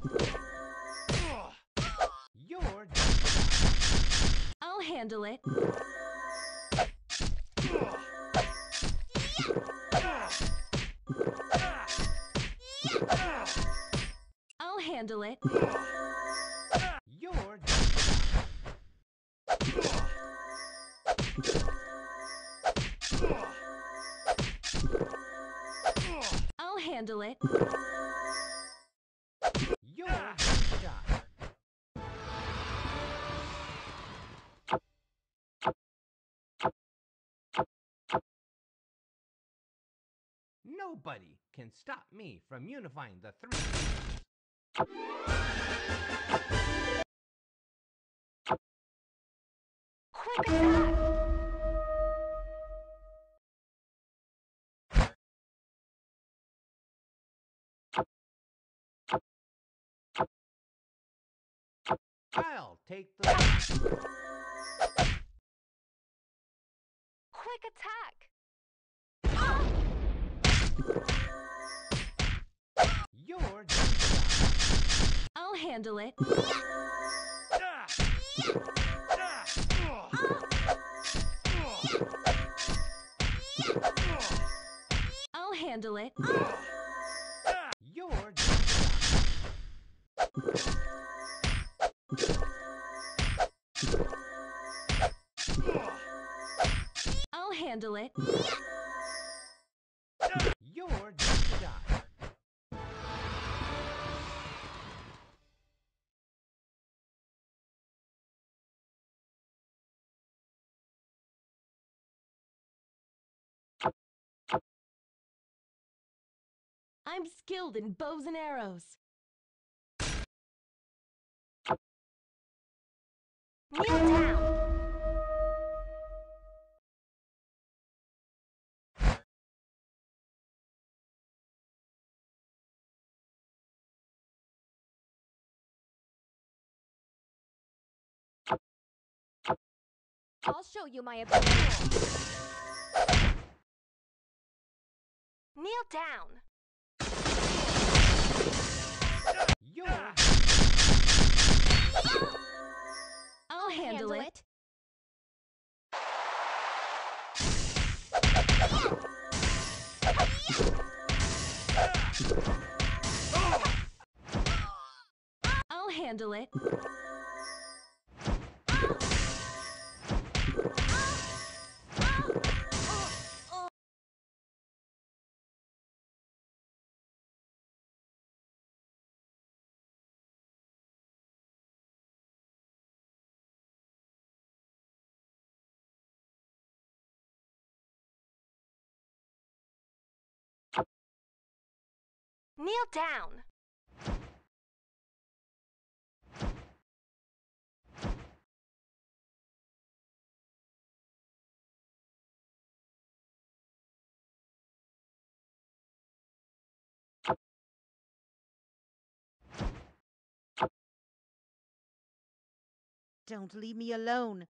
You're I'll handle it. I'll handle it. You're I'll handle it. You're shot. Nobody can stop me from unifying the three kingdoms. Quick attack! I'll take the lead. Quick attack! You're shot. I'll handle it. I'll handle it. You're shot. I'll handle it. You're shot. I'm skilled in bows and arrows. Kneel down! I'll show you my ability. Kneel down! You're I'll handle it. I'll handle it. Kneel down! Don't leave me alone.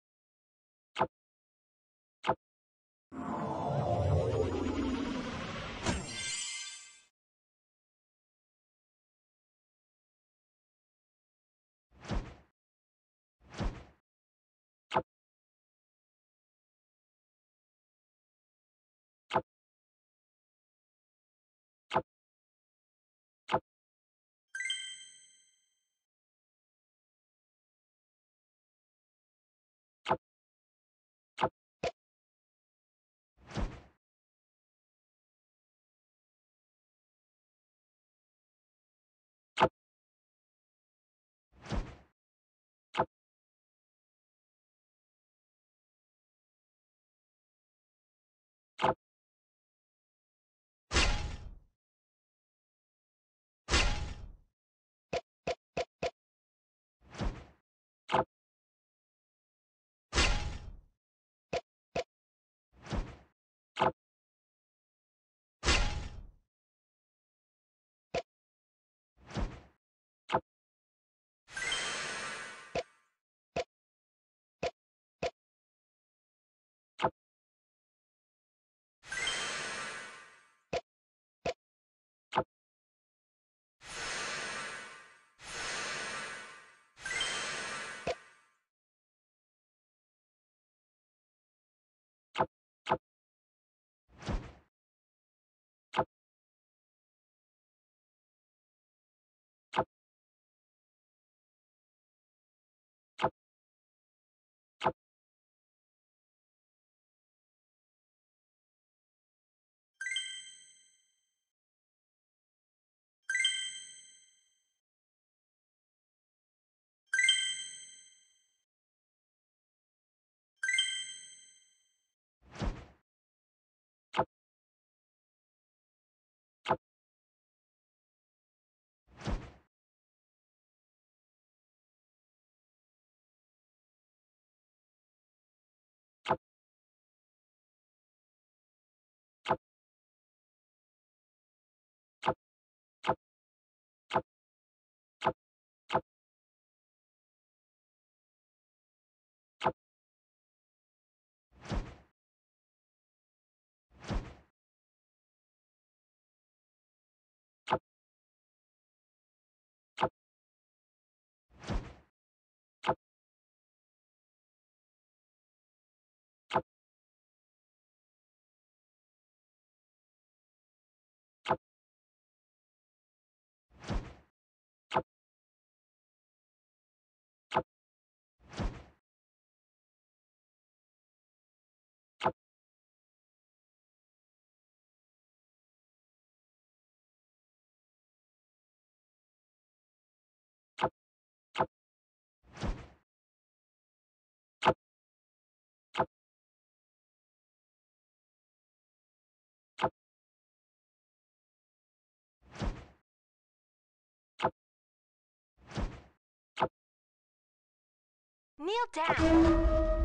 Kneel down.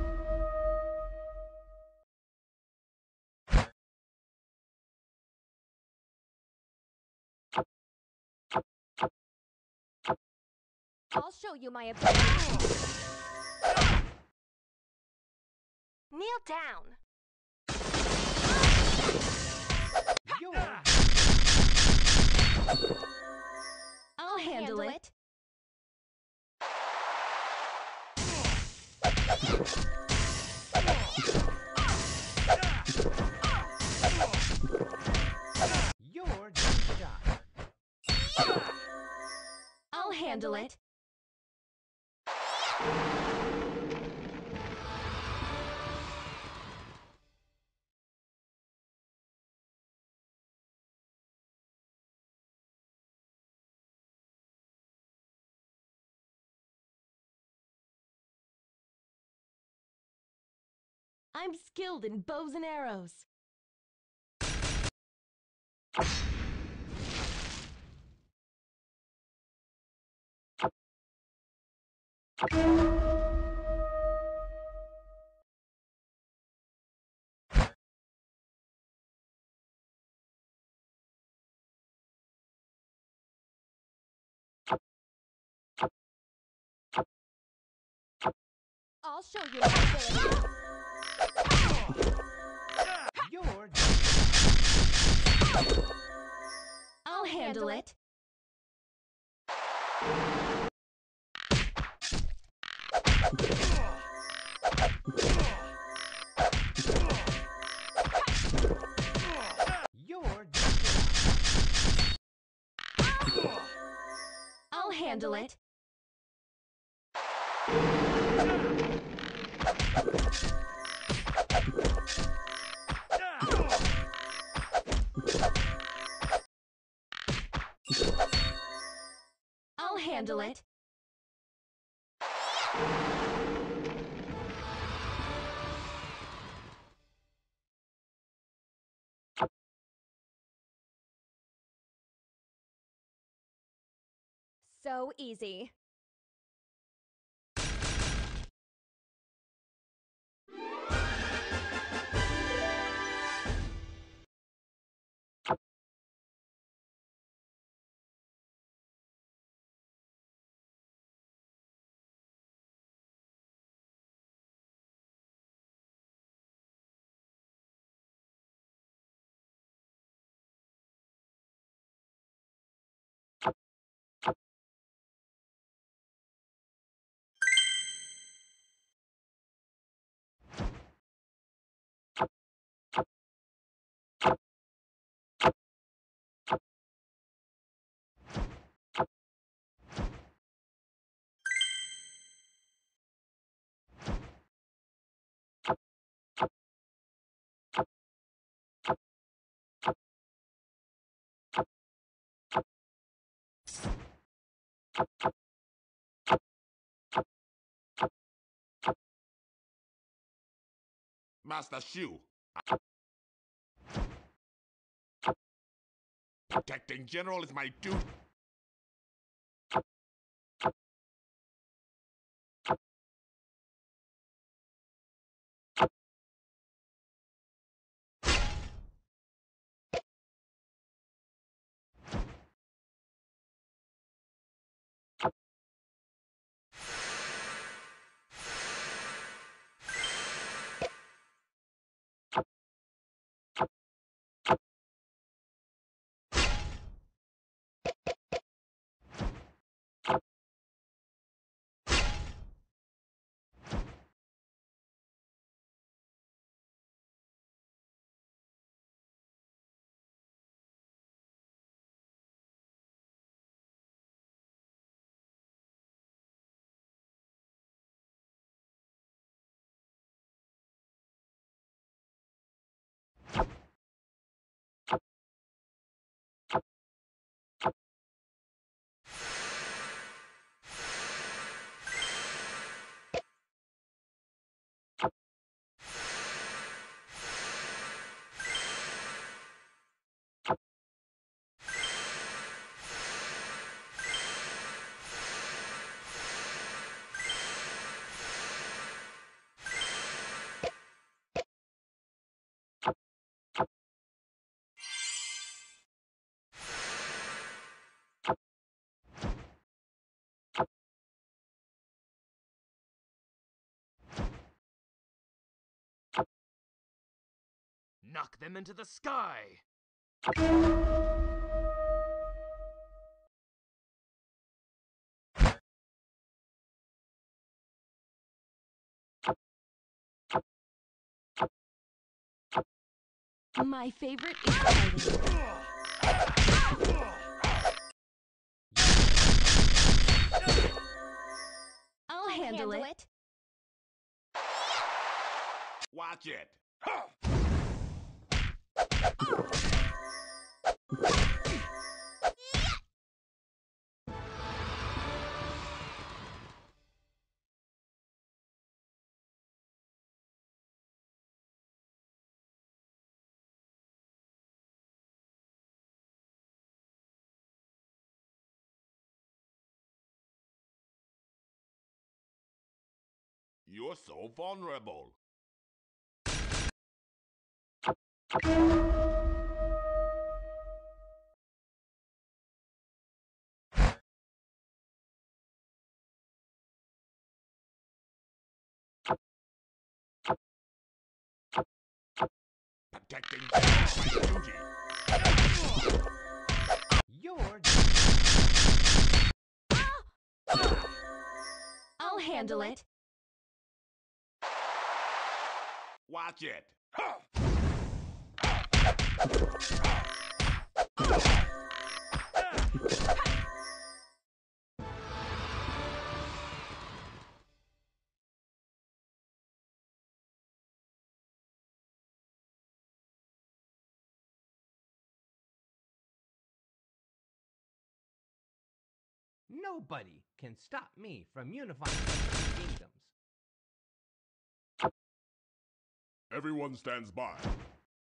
I'll show you my ability. Kneel down. I'll handle it. Your jump shot. I'll handle it. I'm skilled in bows and arrows. I'll show you my ability. Your I'll handle it. Your I'll handle it. I'll handle it. So easy. Master Shu. Protecting General is my duty. knock them into the sky. My favorite is fighting. I'll handle it. Watch it. You're so vulnerable. Protecting General is my duty. You're I'll handle it. Watch it. Nobody can stop me from unifying the three kingdoms. Everyone stands by.